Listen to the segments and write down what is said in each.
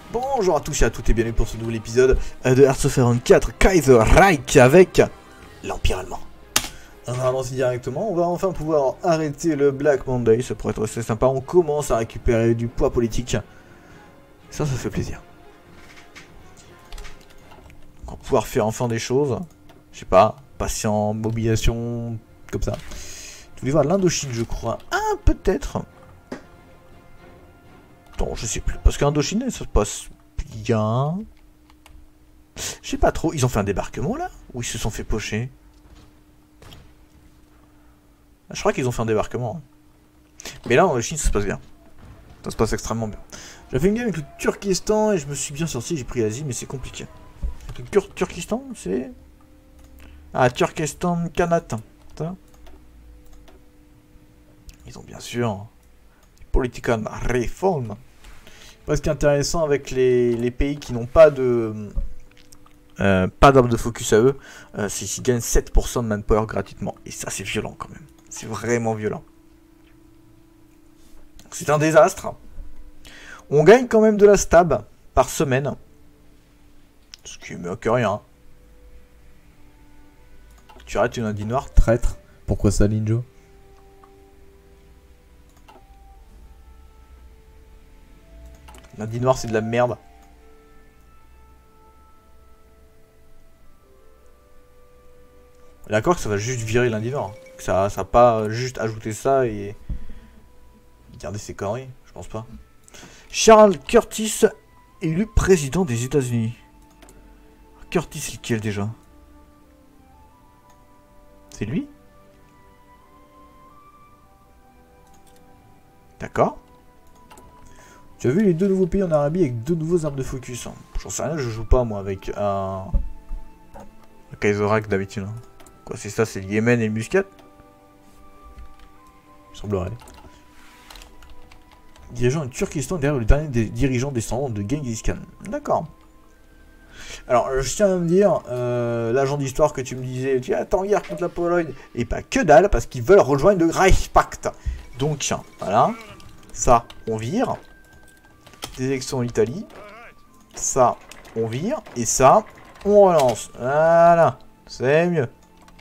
Bonjour à tous et à toutes et bienvenue pour ce nouvel épisode de Hearts of Iron 4 Kaiserreich avec l'Empire allemand. Allons-y directement, on va enfin pouvoir arrêter le Black Monday, ça pourrait être assez sympa, on commence à récupérer du poids politique. Ça fait plaisir. On va pouvoir faire enfin des choses, je sais pas, passer en mobilisation comme ça. Tu voulais voir l'Indochine je crois, ah peut-être. Non, je sais plus. Parce qu'Indochine, ça se passe bien. Je sais pas trop. Ils ont fait un débarquement là? Ou ils se sont fait pocher? Je crois qu'ils ont fait un débarquement. Mais là, en Indochine, ça se passe bien. Ça se passe extrêmement bien. J'ai fait une game avec le Turkestan et je me suis bien sorti. J'ai pris l'Asie, mais c'est compliqué. Le Turkestan, c'est. Ah, Turkestan Kanatin. Ils ont bien sûr. Political Reform. Ce qui est intéressant avec les pays qui n'ont pas de d'arbre de focus à eux, c'est qu'ils gagnent 7% de manpower gratuitement. Et ça c'est violent quand même. C'est vraiment violent. C'est un désastre. On gagne quand même de la stab par semaine. Ce qui est mieux que rien. Tu arrêtes une Indie noire, traître. Pourquoi ça, Ninjo? Lundi noir c'est de la merde. D'accord que ça va juste virer lundi noir. Que ça va pas juste ajouter ça et garder ses conneries, je pense pas. Charles Curtis élu président des États-Unis. Curtis c'est lequel déjà? C'est lui? D'accord. Tu as vu les deux nouveaux pays en Arabie avec deux nouveaux armes de focus. J'en sais rien, je joue pas moi avec un Kaiserreich d'habitude. Quoi, c'est ça, c'est le Yémen et le Muscat? Il semblerait. Dirigeant du Turkestan derrière le dernier des dirigeants descendants de Genghis Khan. D'accord. Alors, je tiens à me dire, l'agent d'histoire que tu me disais, tu attends hier contre la Pologne, et pas que dalle, parce qu'ils veulent rejoindre le Reichspakt. Donc, voilà. Ça, on vire. Des élections en Italie. Ça, on vire. Et ça, on relance. Voilà. C'est mieux.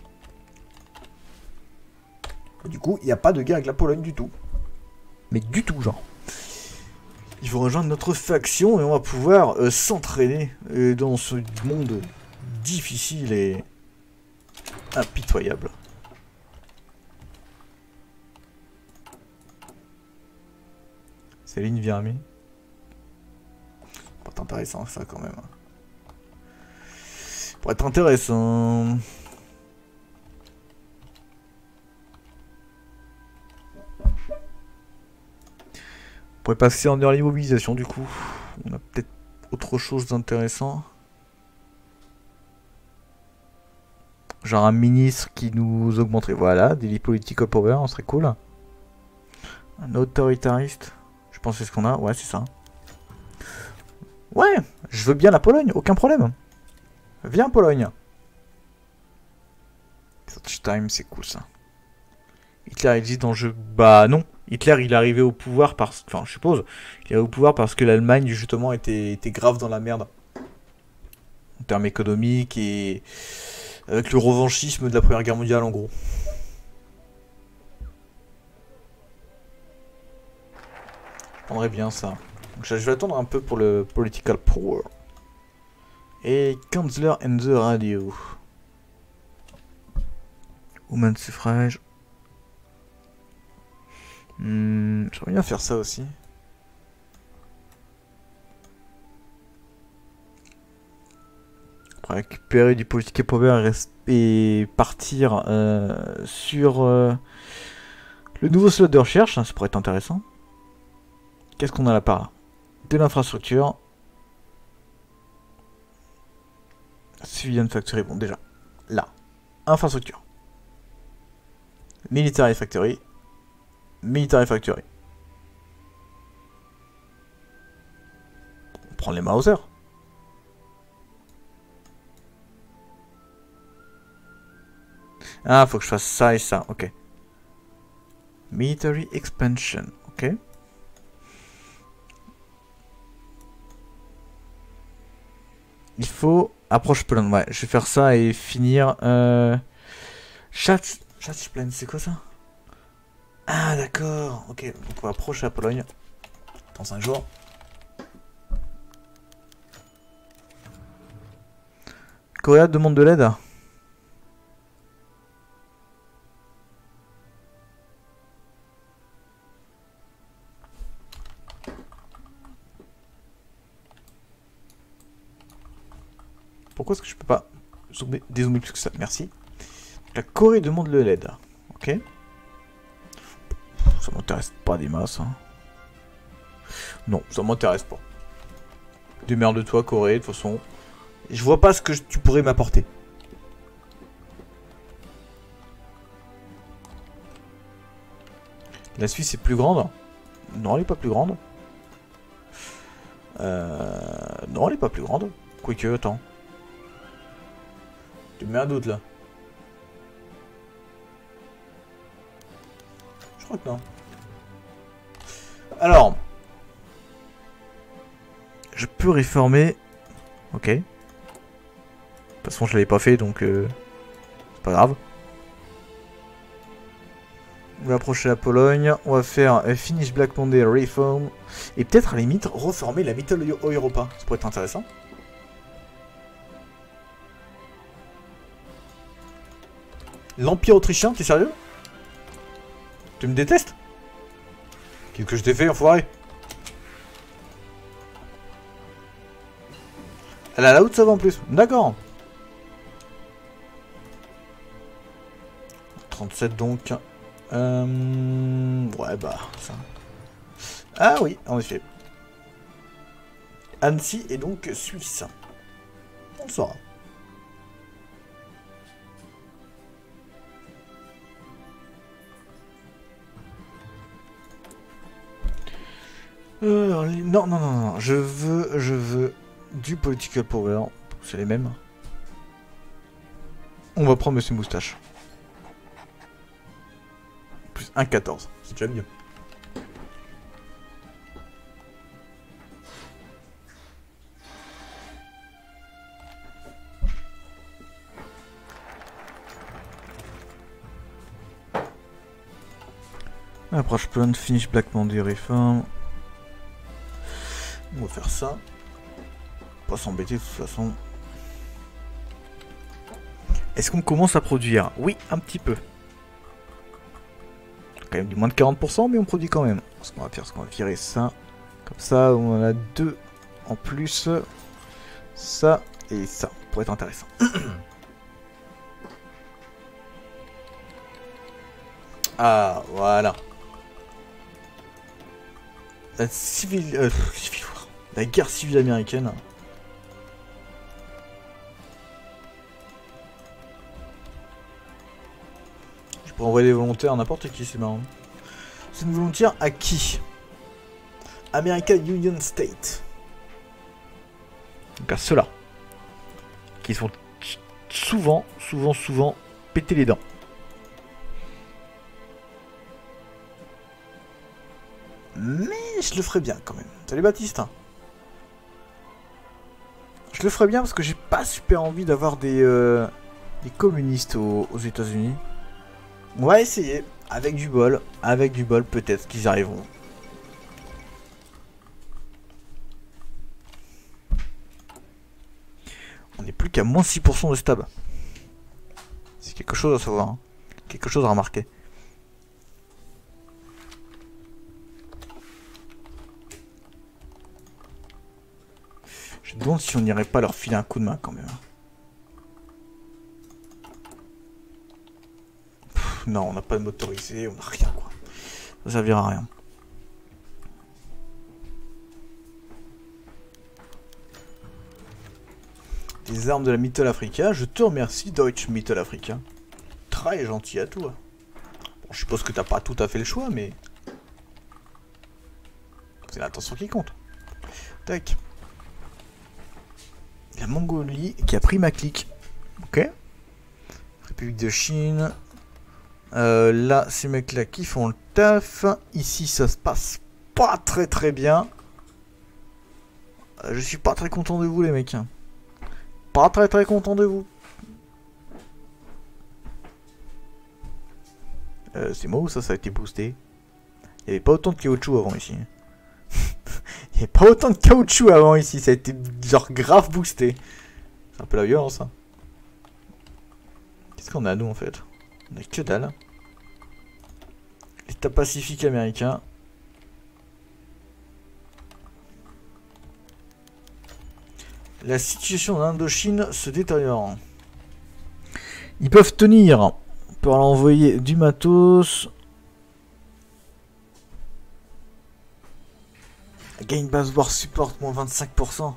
Et du coup, il n'y a pas de guerre avec la Pologne du tout. Mais du tout, genre. Il faut rejoindre notre faction et on va pouvoir s'entraîner dans ce monde difficile et impitoyable. Céline Viermi. Pour être intéressant ça quand même. Pour être intéressant. On pourrait passer en early mobilisation du coup. On a peut-être autre chose d'intéressant. Genre un ministre qui nous augmenterait. Voilà, des political power, on serait cool. Un autoritariste. Je pense que c'est ce qu'on a. Ouais, c'est ça. Ouais, je veux bien la Pologne, aucun problème. Viens Pologne. Search time, c'est cool ça. Hitler existe dans le jeu. Bah non. Hitler il est arrivé au pouvoir parce... Enfin je suppose. Il est arrivé au pouvoir parce que l'Allemagne justement était grave dans la merde. En termes économiques et... avec le revanchisme de la Première Guerre mondiale en gros. Je prendrais bien ça. Donc, je vais attendre un peu pour le political power. Et Counselor and the Radio. Women's suffrage. J'aimerais bien faire ça aussi. Pour récupérer du political power et partir sur le nouveau slot de recherche, ça pourrait être intéressant. Qu'est-ce qu'on a là par là? De l'infrastructure. Civilian Factory, bon déjà. Là. Infrastructure. Military Factory. Military Factory. On prend les Mauser. Ah, faut que je fasse ça et ça, ok. Military Expansion, ok. Il faut approche Pologne. Ouais, je vais faire ça et finir. Chatplaine, c'est quoi ça? Ah d'accord. Ok, donc on va approcher la Pologne dans un jour. Corée demande de l'aide. Pourquoi est-ce que je peux pas dézoomer plus que ça? Merci. La Corée demande de l'aide. Ok. Ça m'intéresse pas des masses. Hein. Non, ça m'intéresse pas. Démerde-toi, Corée, de toute façon. Je vois pas ce que tu pourrais m'apporter. La Suisse est plus grande? Non, elle est pas plus grande. Non, elle est pas plus grande. Quoique, attends. Tu me mets un doute là. Je crois que non. Alors. Je peux réformer. Ok. De toute façon, je l'avais pas fait donc. C'est pas grave. On va approcher la Pologne. On va faire Finish Black Monday Reform. Et peut-être à la limite reformer la Mittel Europa. Ça pourrait être intéressant. L'Empire autrichien, t'es sérieux? Tu me détestes? Qu'est-ce que je t'ai fait, enfoiré? Elle a la haute savane en plus. D'accord. 37 donc. Ouais, bah, ça. Ah oui, en effet. Annecy est donc suisse. On le saura. Non, je veux du political power, c'est les mêmes. On va prendre Monsieur Moustache. Plus 1,14, c'est déjà mieux. Approche plan, finish Black Monday Reform. On va faire ça. Pas s'embêter de toute façon. Est-ce qu'on commence à produire? Oui, un petit peu. Quand même du moins de 40%, mais on produit quand même. Ce qu'on va faire, c'est qu'on va virer ça. Comme ça, on en a deux en plus. Ça et ça, pour être intéressant. Ah, voilà. La la guerre civile américaine. Je pourrais envoyer des volontaires à n'importe qui, c'est marrant. C'est une volontaire à qui? American Union State. Donc à ceux-là. Qui sont souvent péter les dents. Mais je le ferai bien quand même. Salut Baptiste. Je le ferai bien parce que j'ai pas super envie d'avoir des communistes aux États-Unis. On va essayer. Avec du bol, peut-être qu'ils arriveront. On n'est plus qu'à moins 6% de stab. C'est quelque chose à savoir. Hein. Quelque chose à remarquer. Je me demande si on n'irait pas leur filer un coup de main quand même. Pff, non, on n'a pas de motorisé, on n'a rien quoi. Ça servira à rien. Des armes de la Mittel Africa, je te remercie Deutsche Mittel Africa. Très gentil à toi. Bon, je suppose que t'as pas tout à fait le choix, mais... c'est l'intention qui compte. Tac. La Mongolie qui a pris ma clique. Ok. République de Chine. Là, ces mecs-là qui font le taf. Ici, ça se passe pas très bien. Je suis pas très content de vous, les mecs. pas très content de vous. C'est moi ou ça a été boosté? Il n'y avait pas autant de caoutchouc avant ici. Il n'y avait pas autant de caoutchouc avant ici, ça a été genre grave boosté. C'est un peu la violence, hein. Qu'est-ce qu'on a nous en fait? On a que dalle. L'État pacifique américain. La situation en Indochine se détériore. Ils peuvent tenir pour leur envoyer du matos. Gain base war support moins 25%.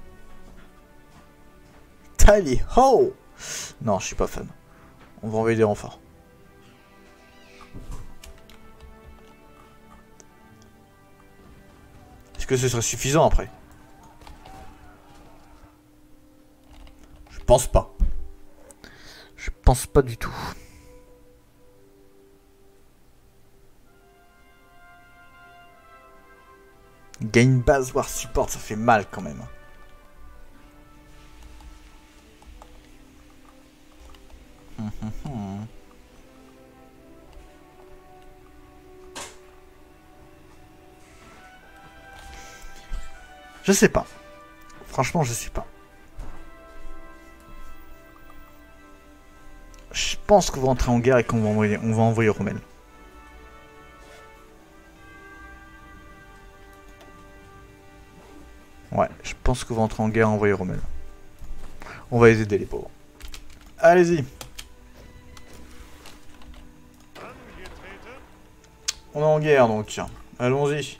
Tally ho! Non, je suis pas fan. On va envoyer des renforts. Est-ce que ce serait suffisant après? Je pense pas. Je pense pas du tout. Gain base war support, ça fait mal quand même. Je sais pas. Franchement, je sais pas. Je pense qu'on va entrer en guerre et qu'on va envoyer Rommel. Ouais, je pense qu'on va entrer en guerre et envoyer Rommel. On va les aider les pauvres. Allez-y. On est en guerre donc. Allons-y.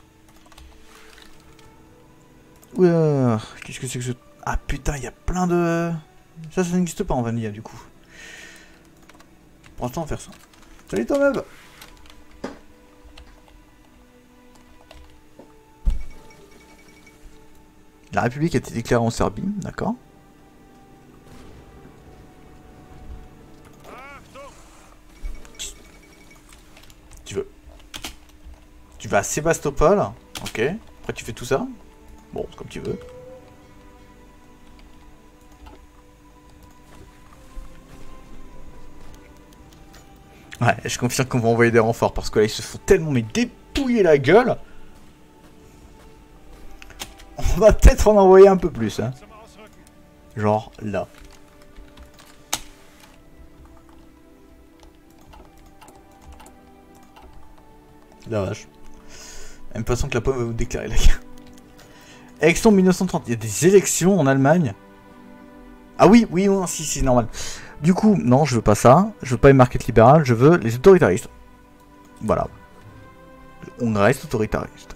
Ouah, qu'est-ce que c'est que ce... Ah putain, il y a plein de... Ça n'existe pas en vanilla du coup. Pour l'instant, on va faire ça. Salut ton meub. La République a été déclarée en Serbie, d'accord. Tu vas à Sébastopol, ok. Après tu fais tout ça. Bon, c'est comme tu veux. Ouais, je confirme qu'on va envoyer des renforts parce que là ils se font tellement mais dépouiller la gueule. On va peut-être en envoyer un peu plus, hein. Genre là. La vache. Même façon que la pomme va vous déclarer la guerre. Élection 1930. Il y a des élections en Allemagne. Ah oui, oui, non, si, c'est normal. Du coup, non, je veux pas ça. Je veux pas les markets libérales. Je veux les autoritaristes. Voilà. On reste autoritariste.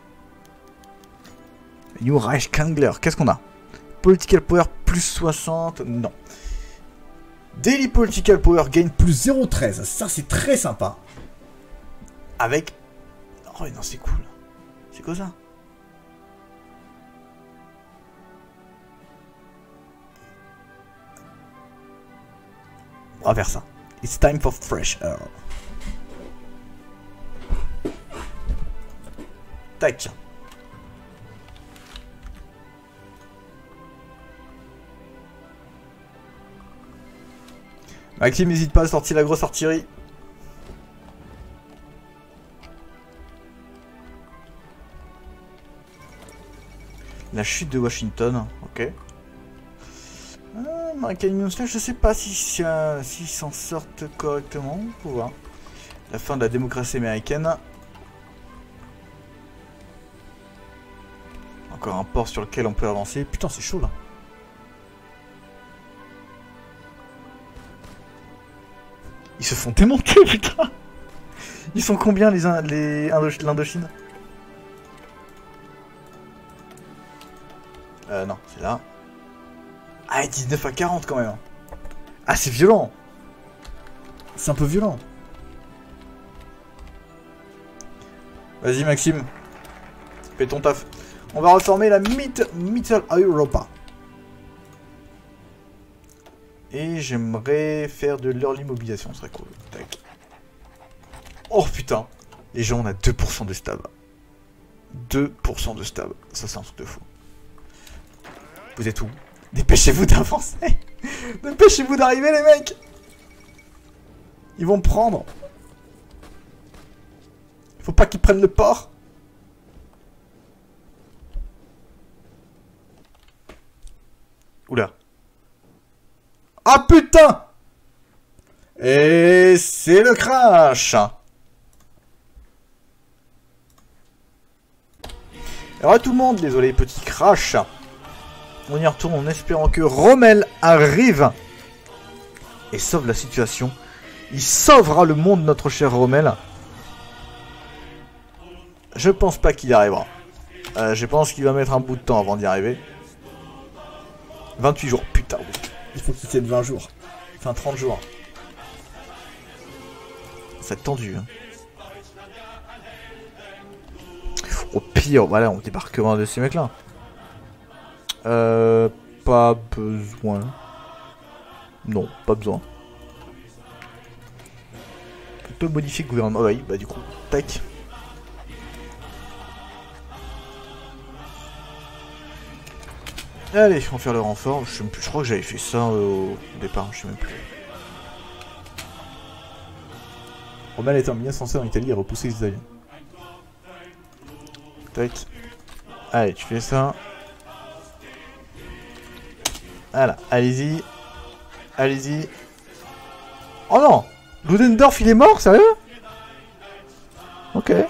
New Reichskangler. Qu'est-ce qu'on a? Political Power plus 60. Non. Daily Political Power gain plus 0,13. Ça, c'est très sympa. Avec... Oh non, c'est cool. C'est quoi ça? On va faire ça. It's time for fresh air. Tac. Maxime, n'hésite pas à sortir la grosse artillerie. La chute de Washington, ok. Je sais pas s'ils s'en sortent correctement. On peut voir. La fin de la démocratie américaine. Encore un port sur lequel on peut avancer. Putain, c'est chaud là. Ils se font démonter, putain. Ils sont combien l'Indochine? Non, c'est là. Ah, 19 à 40 quand même. Ah, c'est violent. C'est un peu violent. Vas-y, Maxime. Fais ton taf. On va reformer la Mittel Europa. Et j'aimerais faire de l'early mobilisation, ce serait cool. Tac. Oh putain. Les gens, on a 2% de stab. 2% de stab. Ça, c'est un truc de fou. Vous êtes où? Dépêchez-vous d'avancer. Dépêchez-vous d'arriver, les mecs. Ils vont me prendre. Faut pas qu'ils prennent le port. Oula. Ah putain! Et c'est le crash. Alors à tout le monde, désolé, petit crash. On y retourne en espérant que Rommel arrive et sauve la situation. Il sauvera le monde, notre cher Rommel. Je pense pas qu'il y arrivera. Je pense qu'il va mettre un bout de temps avant d'y arriver. 28 jours, putain, oui. Il faut qu'il tienne 20 jours. Enfin, 30 jours. Ça va être tendu, hein. Au pire, voilà, on débarquera un de ces mecs-là. Pas besoin. Non, pas besoin. On peut modifier le gouvernement. Oh, oui, bah du coup, tac. Allez, on va faire le renfort. Je sais même plus, je crois que j'avais fait ça au départ, je sais même plus. Rommel est en 1900 en Italie et repoussé les Italiens. Tac. Allez, tu fais ça. Voilà, allez-y. Allez-y. Oh non! Ludendorff, il est mort, sérieux? Ok.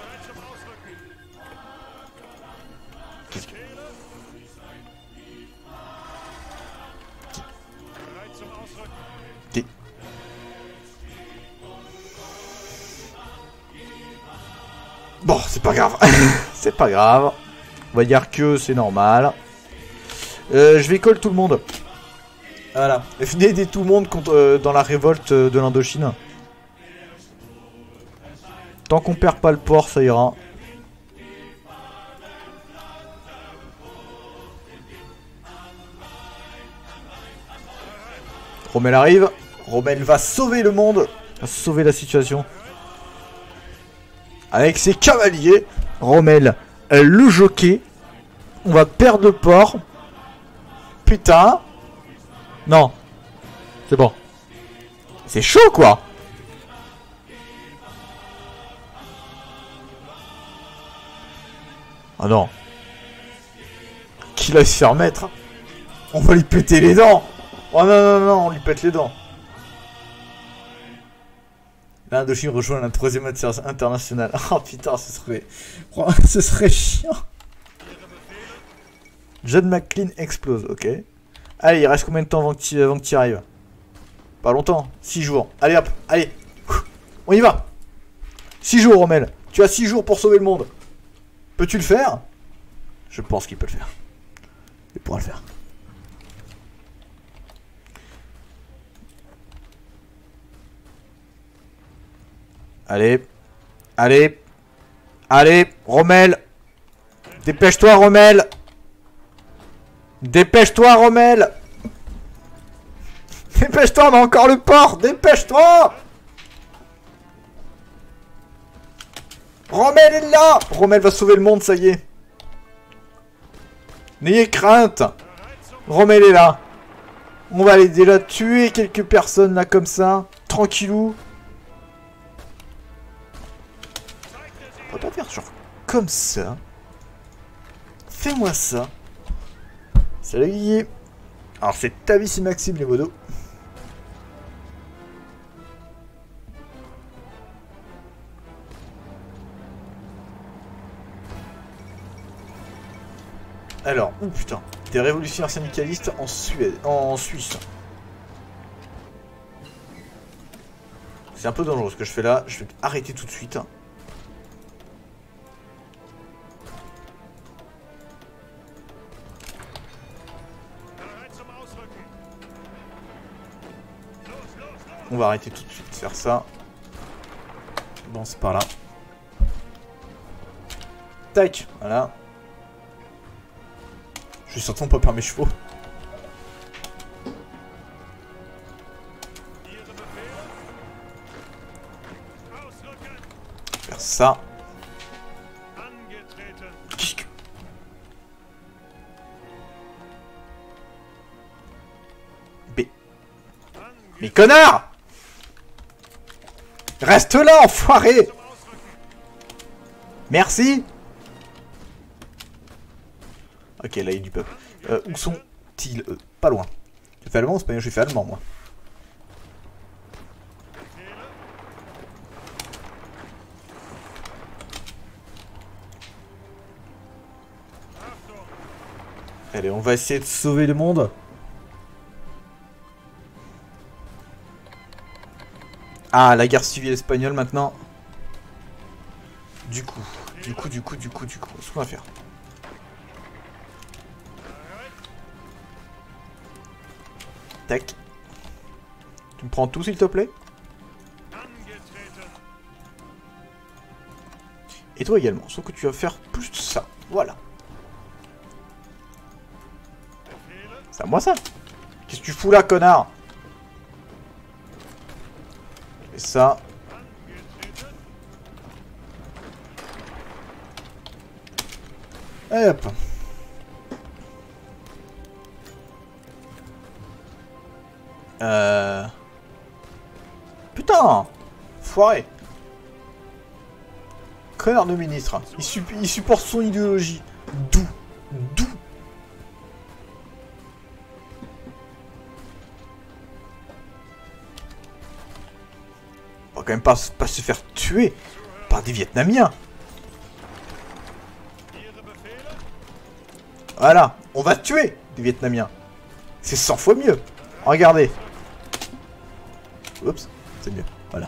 Bon, c'est pas grave. C'est pas grave. On va dire que c'est normal. Je vais call tout le monde. Voilà. Venez aider tout le monde contre, dans la révolte de l'Indochine. Tant qu'on perd pas le port, ça ira. Rommel arrive. Rommel va sauver le monde. Va sauver la situation. Avec ses cavaliers. Rommel, le jockey. On va perdre le port. Putain. Non. C'est bon. C'est chaud, quoi. Ah non. Qu'il aille se faire mettre. On va lui péter les dents. Oh non, non, non, on lui pète les dents. L'Indochine rejoint la 3ème internationale. Oh putain, ce serait... ce serait chiant. John McClane explose, ok. Allez, il reste combien de temps avant que tu arrives? Pas longtemps, 6 jours. Allez hop, allez. On y va. 6 jours, Rommel. Tu as 6 jours pour sauver le monde. Peux-tu le faire? Je pense qu'il peut le faire. Il pourra le faire. Allez. Allez. Allez, Rommel. Dépêche-toi, Rommel. Dépêche-toi, Rommel. Dépêche-toi, on a encore le port. Dépêche-toi. Rommel est là. Rommel va sauver le monde, ça y est. N'ayez crainte. Rommel est là. On va aller déjà tuer quelques personnes là comme ça. Tranquillou. On va pas faire genre comme ça. Fais-moi ça. Salut Guigui. Alors c'est Tavis et Maxime les modos. Alors, oh putain, des révolutionnaires syndicalistes en Suède, en Suisse. C'est un peu dangereux ce que je fais là, je vais arrêter tout de suite. On va arrêter tout de suite de faire ça. Bon, c'est par là. Tac, voilà. Je vais certainement pas perdre mes chevaux. Faire ça. B. Mais connard! Reste là, enfoiré! Merci! Ok, là il y a du peuple. Où sont-ils, eux? Pas loin. J'ai fait allemand ou espagnol? J'ai fait allemand, moi. Allez, on va essayer de sauver le monde. Ah, la guerre civile espagnole maintenant. Du coup, ce qu'on va faire. Tac. Tu me prends tout s'il te plaît? Et toi également, sauf que tu vas faire plus de ça. Voilà. C'est à moi ça? Qu'est-ce que tu fous là, connard? Et ça. Et hop. Putain! Foiré. Connard de ministre. Il supporte son idéologie. D'où? On va quand même pas se faire tuer par des Vietnamiens. Voilà, on va tuer des Vietnamiens. C'est 100 fois mieux. Regardez. Oups, c'est mieux. Voilà.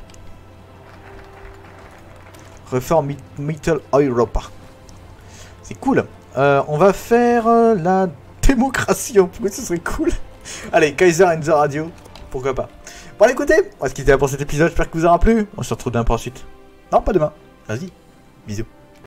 Reform Middle Europa. C'est cool. On va faire la démocratie en plus, ce serait cool. Allez, Kaiser and the Radio. Pourquoi pas. Bon, allez, écoutez, on va se quitter pour cet épisode. J'espère que vous aura plu. On se retrouve demain pour la suite. Non, pas demain. Vas-y. Bisous.